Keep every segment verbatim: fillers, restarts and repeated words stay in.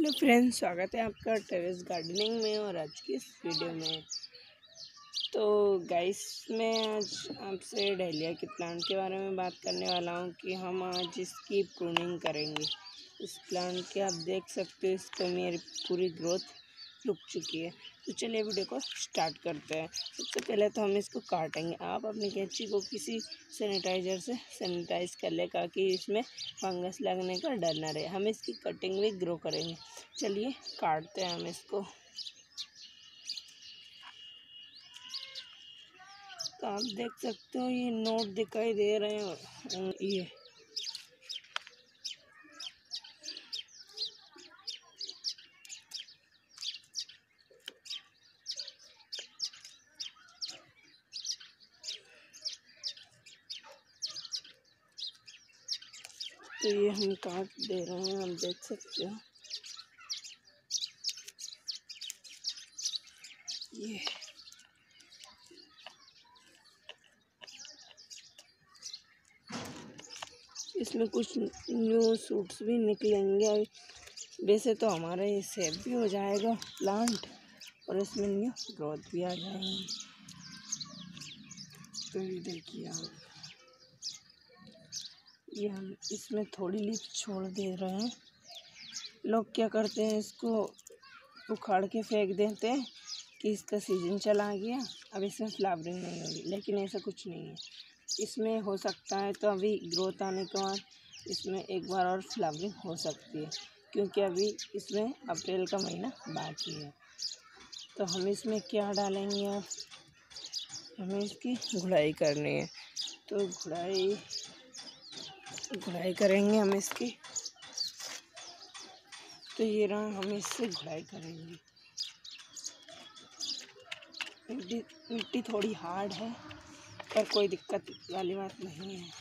Hello friends, स्वागत है आपका टेरेस गार्डनिंग में और आज की इस वीडियो में। तो गाइस, मैं आज आपसे डहलिया के प्लांट के बारे में बात करने वाला हूं कि हम आज इसकी प्रूनिंग करेंगे। इस प्लांट के आप देख सकते हो, इसको मेरी पूरी ग्रोथ रुक चुकी है। तो चलिए वीडियो को स्टार्ट करते हैं। सबसे पहले तो हम इसको काटेंगे। आप अपनी कैंची को किसी सैनिटाइज़र से सैनिटाइज कर ले ताकि इसमें फंगस लगने का डर ना रहे। हम इसकी कटिंग भी ग्रो करेंगे। चलिए काटते हैं हम इसको। तो आप देख सकते हो ये नोट दिखाई दे रहे हैं, ये तो ये हम काट दे रहे हैं, आप देख सकते हो। ये इसमें कुछ न्यू सूट्स भी निकलेंगे। वैसे तो हमारा ये सेव भी हो जाएगा प्लांट और इसमें न्यू ग्रोथ भी आ जाएंगी। तो ये देखिए आप, ये हम इसमें थोड़ी लीफ छोड़ दे रहे हैं। लोग क्या करते हैं, इसको उखाड़ के फेंक देते हैं कि इसका सीजन चला गया, अब इसमें फ्लावरिंग नहीं होगी। लेकिन ऐसा कुछ नहीं है, इसमें हो सकता है तो अभी ग्रोथ आने के बाद इसमें एक बार और फ्लावरिंग हो सकती है, क्योंकि अभी इसमें अप्रैल का महीना बाकी है। तो हम इसमें क्या डालेंगे, अब हमें इसकी गुड़ाई करनी है। तो गुड़ाई गुड़ाई करेंगे हम इसकी। तो ये रहा, हम इससे गुड़ाई करेंगे। मिट्टी मिट्टी थोड़ी हार्ड है पर कोई दिक्कत वाली बात नहीं है।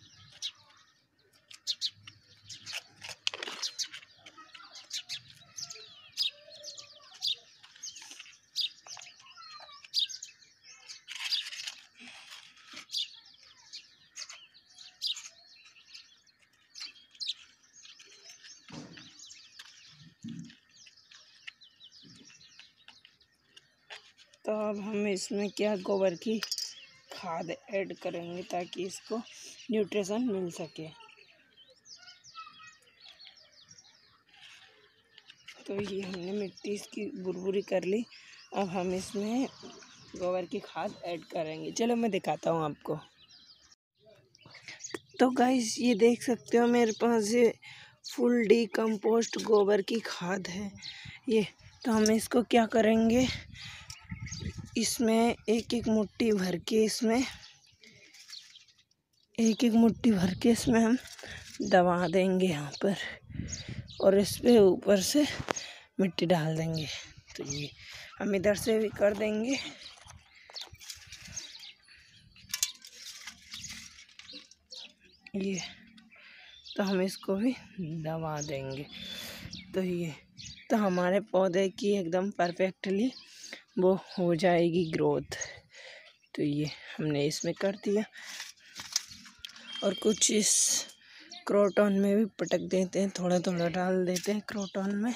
तो अब हम इसमें क्या गोबर की खाद ऐड करेंगे ताकि इसको न्यूट्रिशन मिल सके। तो ये हमने मिट्टी इसकी बुरबुरी कर ली। अब हम इसमें गोबर की खाद ऐड करेंगे। चलो मैं दिखाता हूँ आपको। तो गाइस, ये देख सकते हो मेरे पास ये फुल डीकम्पोस्ट गोबर की खाद है ये। तो हम इसको क्या करेंगे, इसमें एक एक मुट्ठी भर के इसमें एक एक मुट्ठी भर के इसमें हम दबा देंगे यहाँ पर, और इस पे ऊपर से मिट्टी डाल देंगे। तो ये हम इधर से भी कर देंगे। ये तो हम इसको भी दबा देंगे। तो ये तो हमारे पौधे की एकदम परफेक्टली वो हो जाएगी ग्रोथ। तो ये हमने इसमें कर दिया, और कुछ इस क्रोटन में भी पटक देते हैं, थोड़ा थोड़ा डाल देते हैं क्रोटन में।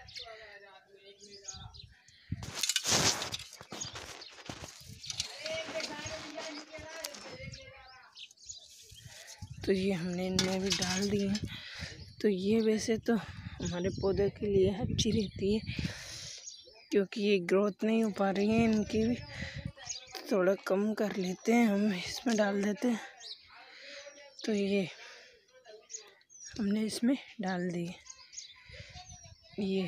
तो ये हमने इनमें भी डाल दिए हैं। तो ये वैसे तो हमारे पौधे के लिए अच्छी रहती है, क्योंकि ये ग्रोथ नहीं हो पा रही है इनकी भी। थोड़ा कम कर लेते हैं, हम इसमें डाल देते हैं। तो ये हमने इसमें डाल दिए। ये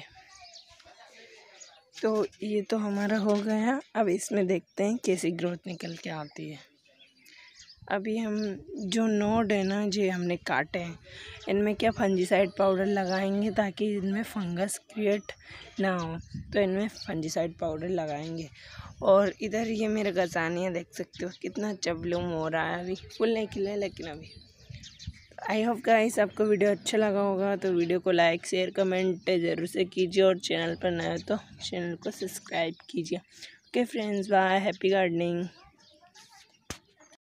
तो ये तो हमारा हो गया। अब इसमें देखते हैं कैसी ग्रोथ निकल के आती है। अभी हम जो नोड है ना, जो हमने काटे हैं, इनमें क्या फंजीसाइड पाउडर लगाएंगे ताकि इनमें फंगस क्रिएट ना हो। तो इनमें फंजीसाइड पाउडर लगाएंगे। और इधर ये मेरे गजानिया देख सकते हो कितना चबलूम हो रहा है। अभी फुल नहीं खिले लेकिन अभी। आई होप गाइस आपको वीडियो अच्छा लगा होगा। तो वीडियो को लाइक शेयर कमेंट ज़रूर से कीजिए, और चैनल पर नए हो तो चैनल को सब्सक्राइब कीजिए। Okay friends, bye, happy gardening.